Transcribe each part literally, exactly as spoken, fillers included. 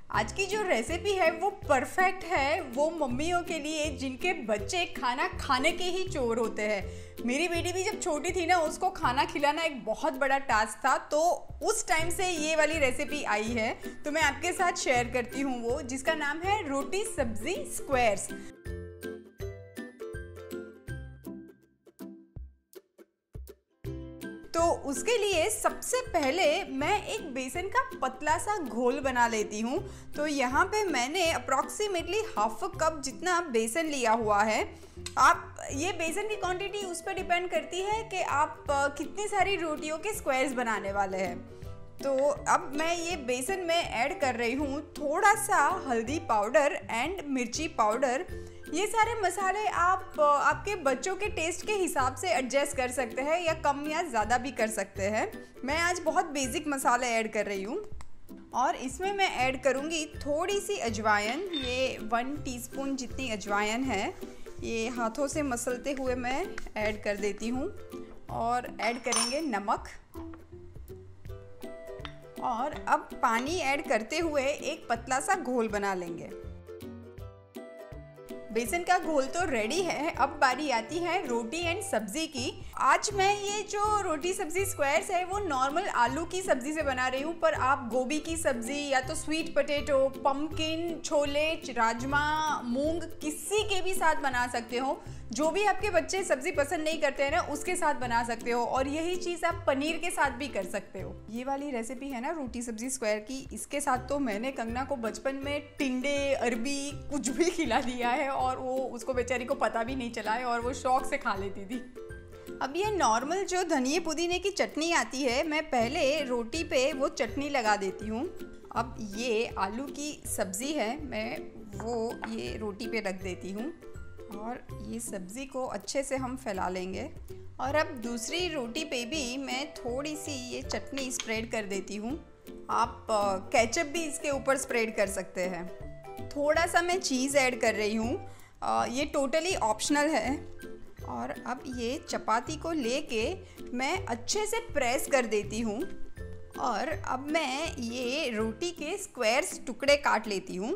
आज की जो रेसिपी है वो परफेक्ट है वो मम्मियों के लिए जिनके बच्चे खाना खाने के ही चोर होते हैं। मेरी बेटी भी जब छोटी थी ना, उसको खाना खिलाना एक बहुत बड़ा टास्क था, तो उस टाइम से ये वाली रेसिपी आई है, तो मैं आपके साथ शेयर करती हूँ वो, जिसका नाम है रोटी सब्जी स्क्वायर्स। तो उसके लिए सबसे पहले मैं एक बेसन का पतला सा घोल बना लेती हूँ। तो यहाँ पे मैंने अप्रॉक्सीमेटली हाफ कप जितना बेसन लिया हुआ है। आप ये बेसन की क्वांटिटी उस पर डिपेंड करती है कि आप कितनी सारी रोटियों के स्क्वायर्स बनाने वाले हैं। तो अब मैं ये बेसन में ऐड कर रही हूँ थोड़ा सा हल्दी पाउडर एंड मिर्ची पाउडर। ये सारे मसाले आप आपके बच्चों के टेस्ट के हिसाब से एडजस्ट कर सकते हैं या कम या ज़्यादा भी कर सकते हैं। मैं आज बहुत बेसिक मसाले ऐड कर रही हूँ और इसमें मैं ऐड करूँगी थोड़ी सी अजवाइन। ये वन टीस्पून जितनी अजवाइन है, ये हाथों से मसलते हुए मैं ऐड कर देती हूँ। और ऐड करेंगे नमक, और अब पानी ऐड करते हुए एक पतला सा घोल बना लेंगे। बेसन का घोल तो रेडी है। अब बारी आती है रोटी एंड सब्जी की। आज मैं ये जो रोटी सब्जी स्क्वायर्स है वो नॉर्मल आलू की सब्जी से बना रही हूँ, पर आप गोभी की सब्जी या तो स्वीट पोटैटो, पंपकिन, छोले, राजमा, मूंग किसी के भी साथ बना सकते हो। जो भी आपके बच्चे सब्जी पसंद नहीं करते हैं ना, उसके साथ बना सकते हो। और यही चीज़ आप पनीर के साथ भी कर सकते हो। ये वाली रेसिपी है ना रोटी सब्जी स्क्वायर की, इसके साथ तो मैंने कंगना को बचपन में टिंडे, अरबी कुछ भी खिला दिया है और वो उसको बेचारी को पता भी नहीं चला है और वो शौक से खा लेती थी। अब ये नॉर्मल जो धनिए पुदीने की चटनी आती है, मैं पहले रोटी पे वो चटनी लगा देती हूँ। अब ये आलू की सब्ज़ी है, मैं वो ये रोटी पे रख देती हूँ और ये सब्ज़ी को अच्छे से हम फैला लेंगे। और अब दूसरी रोटी पे भी मैं थोड़ी सी ये चटनी स्प्रेड कर देती हूँ। आप केचप भी इसके ऊपर स्प्रेड कर सकते हैं। थोड़ा सा मैं चीज़ ऐड कर रही हूँ, ये टोटली ऑप्शनल है। और अब ये चपाती को लेके मैं अच्छे से प्रेस कर देती हूँ और अब मैं ये रोटी के स्क्वायर्स टुकड़े काट लेती हूँ।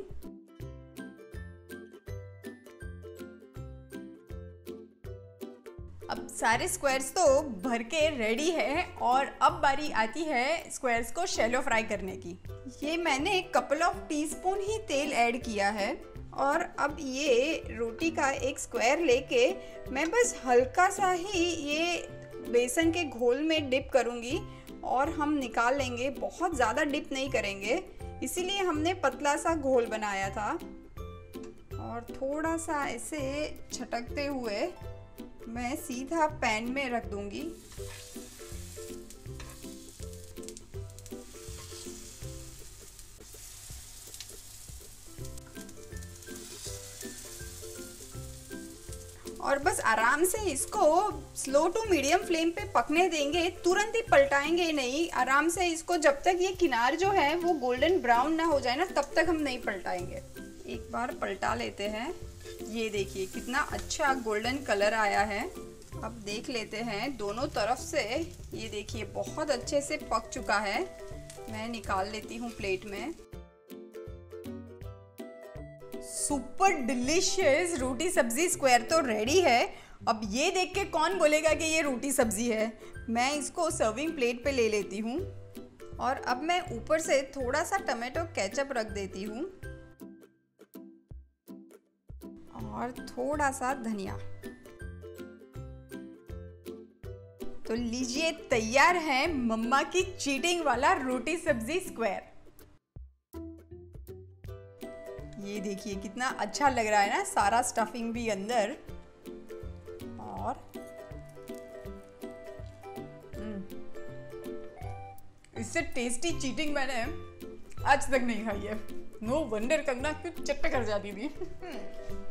अब सारे स्क्वायर्स तो भर के रेडी है और अब बारी आती है स्क्वायर्स को शैलो फ्राई करने की। ये मैंने कपल ऑफ टीस्पून ही तेल ऐड किया है और अब ये रोटी का एक स्क्वायर लेके मैं बस हल्का सा ही ये बेसन के घोल में डिप करूँगी और हम निकाल लेंगे। बहुत ज़्यादा डिप नहीं करेंगे, इसीलिए हमने पतला सा घोल बनाया था। और थोड़ा सा ऐसे छटकते हुए मैं सीधा पैन में रख दूंगी। और बस आराम से इसको स्लो टू मीडियम फ्लेम पे पकने देंगे, तुरंत ही पलटाएंगे नहीं। आराम से इसको जब तक ये किनार जो है वो गोल्डन ब्राउन ना हो जाए ना, तब तक हम नहीं पलटाएंगे। एक बार पलटा लेते हैं। ये देखिए कितना अच्छा गोल्डन कलर आया है। अब देख लेते हैं दोनों तरफ से। ये देखिए बहुत अच्छे से पक चुका है। मैं निकाल लेती हूँ प्लेट में। सुपर डिलीशियस रोटी सब्जी स्क्वायर तो रेडी है। अब ये देख के कौन बोलेगा कि ये रोटी सब्जी है। मैं इसको सर्विंग प्लेट पे ले लेती हूँ और अब मैं ऊपर से थोड़ा सा टमाटो केचप रख देती हूँ और थोड़ा सा धनिया। तो लीजिए, तैयार है मम्मा की चीटिंग वाला रोटी सब्जी स्क्वायर। ये देखिए कितना अच्छा लग रहा है ना, सारा स्टफिंग भी अंदर। और इससे टेस्टी चीटिंग मैंने आज तक नहीं खाई है। नो वंडर कंगना क्यों चट्टे कर जाती थी।